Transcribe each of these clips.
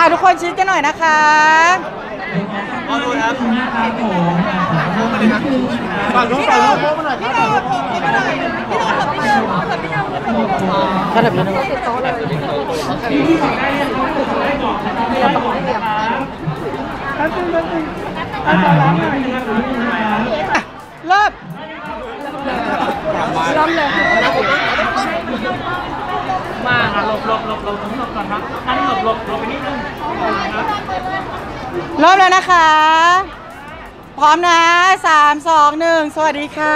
ทุกคนชิดกันหน่อยนะคะขอดูครับฝั่งนู้นฝั่งนู้นมาหน่อยครับพี่โดดพี่โดดถ้าแบบนี้ติดโต๊ะเลยเริ่มเลยมาหลบก่อนครับนั่นหลบไปนิดนึงเริ่มแล้วนะคะพร้อมนะ3 2 1สวัสดีค่ะ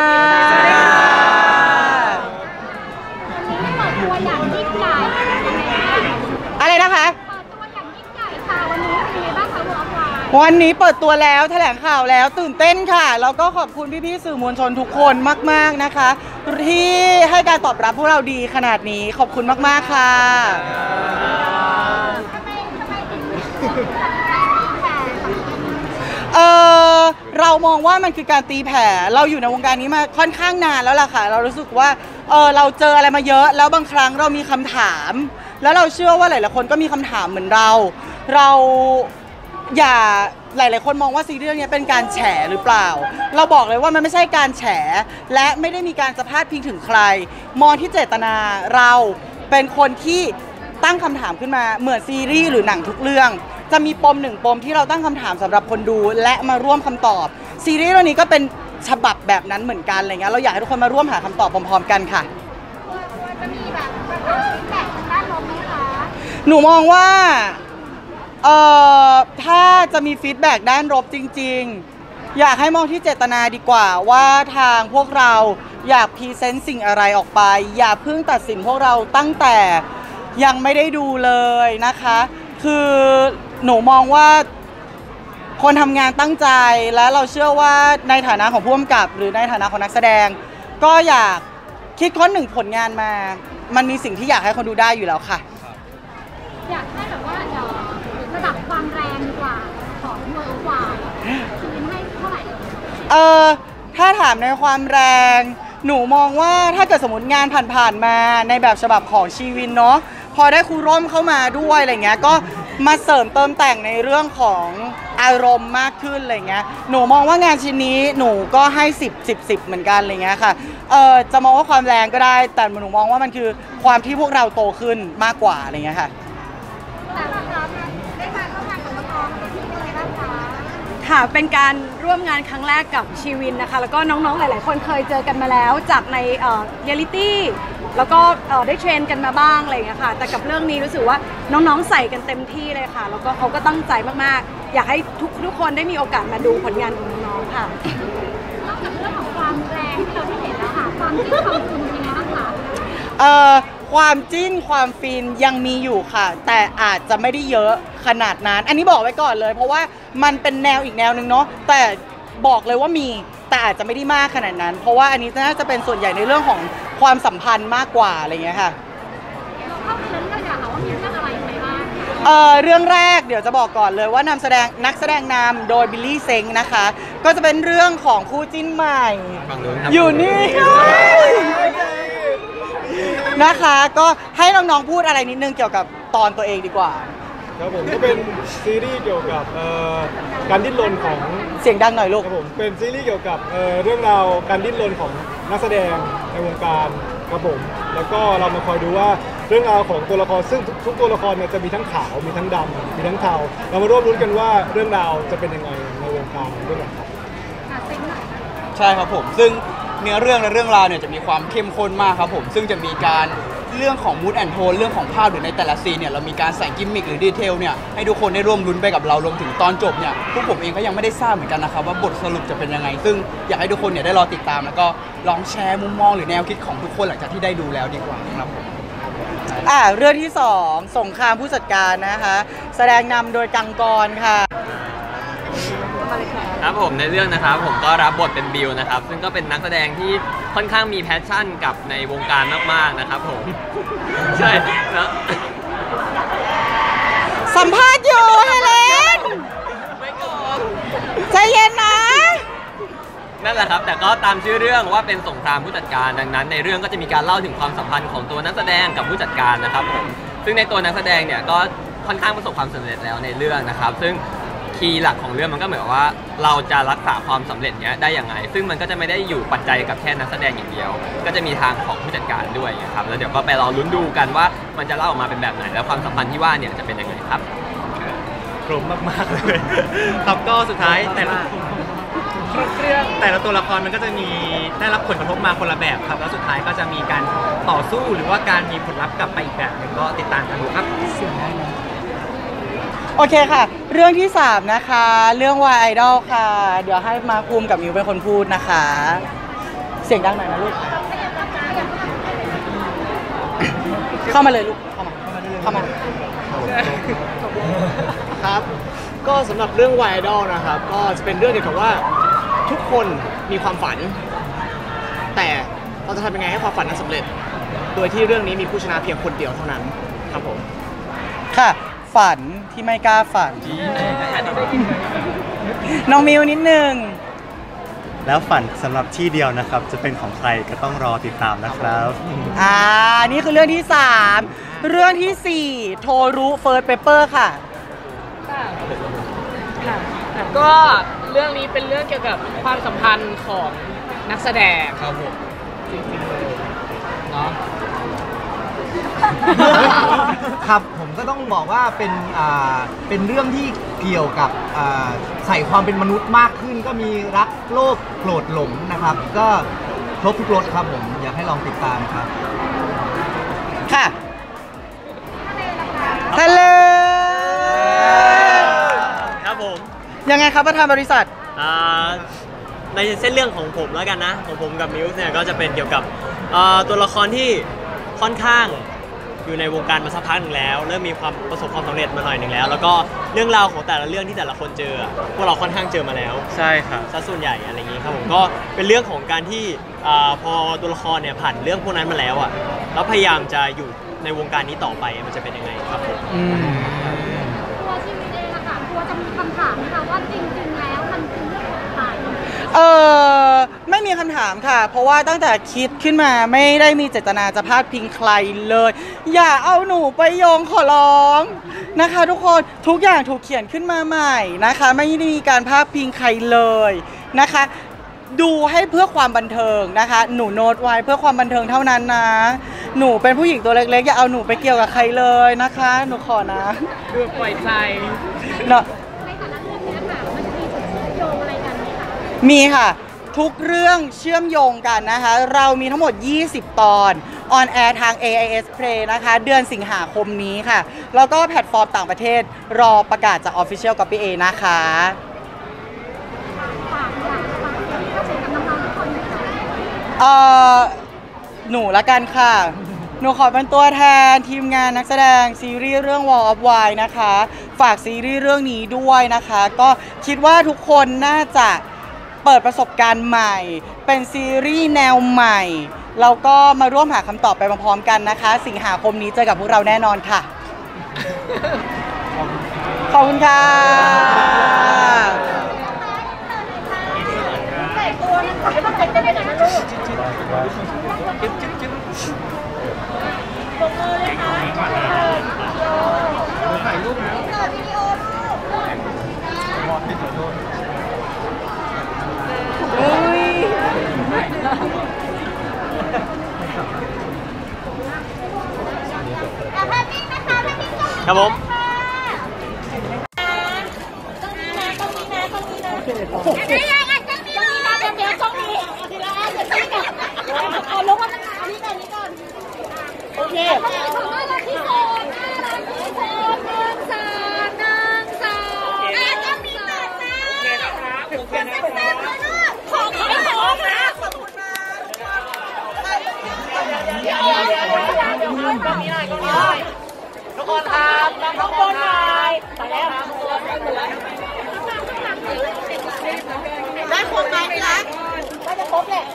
ตัวอย่างยิ่งใหญ่อะไรนะคะตัวอย่างยิ่งใหญ่ค่ะวันนี้เป็นยังไงบ้างคะหัวขวานวันนี้เปิดตัวแล้วแถลงข่าวแล้วตื่นเต้นค่ะแล้วก็ขอบคุณพี่ๆสื่อมวลชนทุกคนมากๆนะคะที่ให้การตอบรับพวกเราดีขนาดนี้ขอบคุณมากๆค่ะเรามองว่ามันคือการตีแผ่เราอยู่ในวงการนี้มาค่อนข้างนานแล้วล่ะค่ะเรารู้สึกว่าเราเจออะไรมาเยอะแล้วบางครั้งเรามีคำถามแล้วเราเชื่อว่าหลายๆคนก็มีคำถามเหมือนเราอย่าหลายๆคนมองว่าซีรีส์เรื่องนี้เป็นการแฉหรือเปล่าเราบอกเลยว่ามันไม่ใช่การแฉและไม่ได้มีการจะพาดพิงถึงใครมองที่เจตนาเราเป็นคนที่ตั้งคำถามขึ้นมาเหมือนซีรีส์หรือหนังทุกเรื่องจะมีปม1ปมที่เราตั้งคำถามสำหรับคนดูและมาร่วมคำตอบซีรีส์เรื่องนี้ก็เป็นฉบับแบบนั้นเหมือนกันอะไรเงี้ยเราอยากให้ทุกคนมาร่วมหาคำตอบพร้อมๆกันค่ะจะมีแบบแบบด้านลบไหมคะหนูมองว่าถ้าจะมีฟีดแบ็กด้านลบจริงๆอยากให้มองที่เจตนาดีกว่าว่าทางพวกเราอยากพรีเซนต์สิ่งอะไรออกไปอย่าเพิ่งตัดสินพวกเราตั้งแต่ยังไม่ได้ดูเลยนะคะคือหนูมองว่าคนทำงานตั้งใจและเราเชื่อว่าในฐานะของผู้กำกับหรือในฐานะของนักแสดงก็อยากคิดค้น1ผลงานมามันมีสิ่งที่อยากให้คนดูได้อยู่แล้วค่ะอยากให้แบบว่าระดับความแรงกว่าของเวอร์กว่าคืนให้เท่าไหร่ถ้าถามในความแรงหนูมองว่าถ้าเกิดสมมติงานผ่านๆมาในแบบฉบับของชีวินเนาะพอได้ครูร่มเข้ามาด้วยอะไรเงี้ยก็มาเสริมเติมแต่งในเรื่องของอารมณ์มากขึ้นอะไรเงี้ยหนูมองว่างานชิ้นนี้หนูก็ให้10เหมือนกันอะไรเงี้ยค่ะจะมองว่าความแรงก็ได้แต่หนูมองว่ามันคือความที่พวกเราโตขึ้นมากกว่าอะไรเงี้ยค่ะแต่ละครั้งได้มาร่วมงานกับน้องๆที่เป็นไงบ้างคะค่ะเป็นการร่วมงานครั้งแรกกับชีวินนะคะแล้วก็น้องๆหลายๆคนเคยเจอกันมาแล้วจากในเรียลิตี้แล้วก็ได้เทรนกันมาบ้างอะไรอย่างเงี้ยค่ะแต่กับเรื่องนี้รู้สึกว่าน้องๆใส่กันเต็มที่เลยค่ะแล้วก็เขาก็ตั้งใจมากๆอยากให้ทุกคนได้มีโอกาสมาดูผลงานของน้องๆค่ะนอกจากเรื่องของความแรงที่เราได้เห็นแล้วค่ะความจิ้นความฟินเป็นยังไงบ้างคะความจิ้นความฟินยังมีอยู่ค่ะแต่อาจจะไม่ได้เยอะขนาดนั้นอันนี้บอกไว้ก่อนเลยเพราะว่ามันเป็นแนวอีกแนวนึงเนาะแต่บอกเลยว่ามีแต่อาจจะไม่ได้มากขนาดนั้นเพราะว่าอันนี้น่าจะเป็นส่วนใหญ่ในเรื่องของความสัมพันธ์มากกว่าอะไรเงี้ยค่ะเราเข้าไปเรื่องอยากว่ามีเรื่องอะไรไหมบ้างเรื่องแรกเดี๋ยวจะบอกก่อนเลยว่านำแสดงนักแสดงนำโดยบิลลี่เซ็งนะคะก็จะเป็นเรื่องของคู่จิ้นใหม่อยู่นี่นะคะก็ให้น้องๆพูดอะไรนิดนึงเกี่ยวกับตอนตัวเองดีกว่าครับผมก็เป็นซีรีส์เกี่ยวกับการดิ้นรนของเสียงดังหน่อยลูกครับผมเป็นซีรีส์เกี่ยวกับเรื่องราวการดิ้นรนของนักแสดงในวงการครับผมแล้วก็เรามาคอยดูว่าเรื่องราวของตัวละครซึ่งทุกตัวละครเนี่ยจะมีทั้งขาวมีทั้งดำมีทั้งเทาเรามาร่วมรุ้นกันว่าเรื่องราวจะเป็นยังไงในวงการด้วยกันครับใช่ครับผมซึ่งเนื้อเรื่องและเรื่องราวเนี่ยจะมีความเข้มข้นมากครับผมซึ่งจะมีการเรื่องของมูดแอนโทนเรื่องของภาพหรือในแต่ละซีนเนี่ยเรามีการใส่กิมมิคหรือดีเทลเนี่ยให้ทุกคนได้ร่วมลุ้นไปกับเรารวมถึงตอนจบเนี่ยพวกผมเองก็ยังไม่ได้ทราบเหมือนกันนะครับว่าบทสรุปจะเป็นยังไงซึ่งอยากให้ทุกคนเนี่ยได้รอติดตามแล้วก็ลองแชร์มุมมองหรือแนวคิดของทุกคนหลังจากที่ได้ดูแล้วดีกว่าครับผมเรื่องที่2สงครามผู้จัดการนะคะแสดงนำโดยกังกรค่ะครับผมในเรื่องนะครับผมก็รับบทเป็นบิวนะครับซึ่งก็เป็นนักแสดงที่ค่อนข้างมีแพชชั่นกับในวงการมากๆนะครับผมใช่แล้วสัมภาษณ์อยู่เฮเลนไม่ก่อนใจเย็นนะนั่นแหละครับแต่ก็ตามชื่อเรื่องว่าเป็นสงครามผู้จัดการดังนั้นในเรื่องก็จะมีการเล่าถึงความสัมพันธ์ของตัวนักแสดงกับผู้จัดการนะครับผมซึ่งในตัวนักแสดงเนี่ยก็ค่อนข้างประสบความสำเร็จแล้วในเรื่องนะครับซึ่งคีย์หลักของเรื่องมันก็เหมือนว่าเราจะรักษาความสำเร็จเนี้ยได้ยังไงซึ่งมันก็จะไม่ได้อยู่ปัจจัยกับแค่นักแสดงอย่างเดียวก็จะมีทางของผู้จัดการด้วยครับแล้วเดี๋ยวก็ไปรอลุ้นดูกันว่ามันจะเล่าออกมาเป็นแบบไหนแล้วความสัมพันธ์ที่ว่าเนี่ยจะเป็นยังไงครับกลมมากๆเลยครับก็สุดท้ายแต่ละตัวละครมันก็จะมีได้รับผลกระทบมาคนละแบบครับแล้วสุดท้ายก็จะมีการต่อสู้หรือว่าการมีผลลัพธ์กลับไปอีกแบบหนึ่งก็ติดตามกันดูครับโอเคค่ะเรื่องที่3นะคะเรื่อง Y Idol ค่ะเดี๋ยวให้มาภูมิกับมิวเป็นคนพูดนะคะเสียงดังหน่อยนะลูกเข้ามาเลยลูกเข้ามาครับก็สำหรับเรื่อง Y Idol นะครับก็จะเป็นเรื่องเกี่ยวกับว่าทุกคนมีความฝันแต่เราจะทำยังไงให้ความฝันนั้นสำเร็จโดยที่เรื่องนี้มีผู้ชนะเพียงคนเดียวเท่านั้นครับผมค่ะฝันที่ไม่กล้าฝันน้องมิวนิดนึงแล้วฝันสำหรับที่เดียวนะครับจะเป็นของใครก็ต้องรอติดตามนะครับนี่คือเรื่องที่3เรื่องที่4โทรุเฟิร์สเปเปอร์ค่ะก็เรื่องนี้เป็นเรื่องเกี่ยวกับความสัมพันธ์ของนักแสดงครับผมจริงๆเลยเนาะครับผมก็ต้องบอกว่าเป็นเรื่องที่เกี่ยวกับใส่ความเป็นมนุษย์มากขึ้นก็มีรักโลภโกรธหลงนะครับก็ครบทุกรสครับผมอยากให้ลองติดตามครับค่ะฮัลโหลครับผมยังไงครับประธานบริษัทในเส้นเรื่องของผมแล้วกันนะของผมกับมิวส์เนี่ยก็จะเป็นเกี่ยวกับตัวละครที่ค่อนข้างอยู่ในวงการมาสักพักหนึ่งแล้วเริ่มมีความประสบความสำเร็จมาหน่อยหนึ่งแล้วแล้วก็เรื่องราวของแต่ละเรื่องที่แต่ละคนเจอพวกเราค่อนข้างเจอมาแล้วใช่ครับซะส่วนใหญ่อะไรอย่างนี้ครับผมก็เป็นเรื่องของการที่พอตัวละครเนี่ยผ่านเรื่องพวกนั้นมาแล้วแล้วพยายามจะอยู่ในวงการนี้ต่อไปมันจะเป็นยังไงครับผมตัวชีวิตเองอะค่ะตัวจะมีคำถามไหมคะว่าจริงๆแล้วมันคือเรื่องของใครไม่มีคำถามค่ะเพราะว่าตั้งแต่คิดขึ้นมาไม่ได้มีเจตนาจะพาดพิงใครเลยอย่าเอาหนูไปโยงขอร้องนะคะทุกคนทุกอย่างถูกเขียนขึ้นมาใหม่นะคะไม่ได้มีการพาดพิงใครเลยนะคะดูให้เพื่อความบันเทิงนะคะหนูโน้ตไว้เพื่อความบันเทิงเท่านั้นนะหนูเป็นผู้หญิงตัวเล็กๆอย่าเอาหนูไปเกี่ยวกับใครเลยนะคะหนูขอนะคือปล่อยใจเนาะในแต่ละเรื่องนี้ค่ะมันจะมีจุดเชื่อมโยงอะไรกันไหมคะมีค่ะทุกเรื่องเชื่อมโยงกันนะคะเรามีทั้งหมด20ตอนออนแอร์ทาง AIS Play นะคะเดือนสิงหาคมนี้ค่ะแล้วก็แพลตฟอร์มต่างประเทศรอประกาศจาก Official Copy A นะคะหนูละกันค่ะหนูขอเป็นตัวแทนทีมงานนักแสดงซีรีส์เรื่อง Wall of Wine นะคะฝากซีรีส์เรื่องนี้ด้วยนะคะก็คิดว่าทุกคนน่าจะเปิดประสบการณ์ใหม่เป็นซีรีส์แนวใหม่แล้วก็มาร่วมหาคำตอบไปพร้อมๆกันนะคะสิงหาคมนี้เจอกับพวกเราแน่นอนค่ะขอบคุณค่ะถ่ายรูปนะวิดีโอครับผมเอาลงมาตั้งนานนี่ก่อนโอเคน่ารักที่สุดต้องมีตัดนะขอขายของนะขอบคุณนะก็มีหน่อยทุกคนครับทุกคนหน่อยไปแล้วได้คนไหมพี่รักก็จะครบแหละ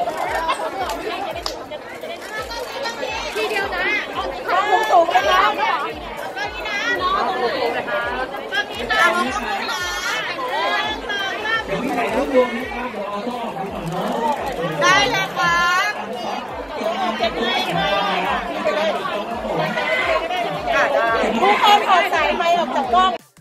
ทีเดียวนะสูงเลยนะก็นี้นะน้องก็นี้นะก็นี้นะ